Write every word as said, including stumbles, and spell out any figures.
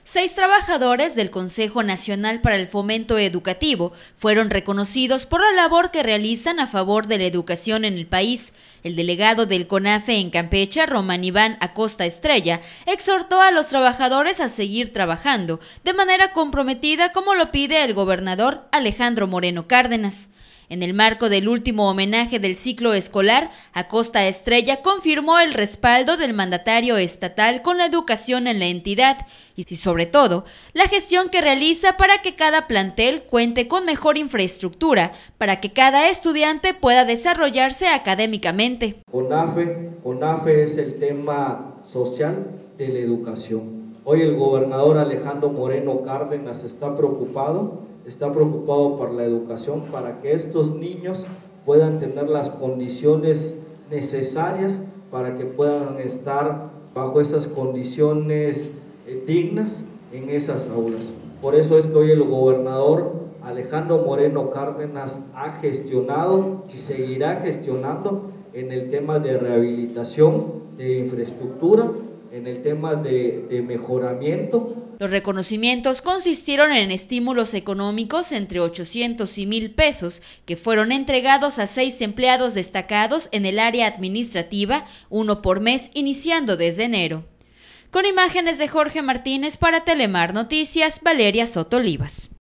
Seis trabajadores del Consejo Nacional para el Fomento Educativo fueron reconocidos por la labor que realizan a favor de la educación en el país. El delegado del CONAFE en Campeche, Román Iván Acosta Estrella, exhortó a los trabajadores a seguir trabajando de manera comprometida como lo pide el gobernador Alejandro Moreno Cárdenas. En el marco del último homenaje del ciclo escolar, Acosta Estrella confirmó el respaldo del mandatario estatal con la educación en la entidad y, sobre todo, la gestión que realiza para que cada plantel cuente con mejor infraestructura, para que cada estudiante pueda desarrollarse académicamente. CONAFE, CONAFE es el tema social de la educación. Hoy el gobernador Alejandro Moreno Cárdenas está preocupado está preocupado por la educación para que estos niños puedan tener las condiciones necesarias para que puedan estar bajo esas condiciones eh, dignas en esas aulas. Por eso es que hoy el gobernador Alejandro Moreno Cárdenas ha gestionado y seguirá gestionando en el tema de rehabilitación, de infraestructura, en el tema de, de mejoramiento. Los reconocimientos consistieron en estímulos económicos entre ochocientos y mil pesos que fueron entregados a seis empleados destacados en el área administrativa, uno por mes iniciando desde enero. Con imágenes de Jorge Martínez para Telemar Noticias, Valeria Soto Olivas.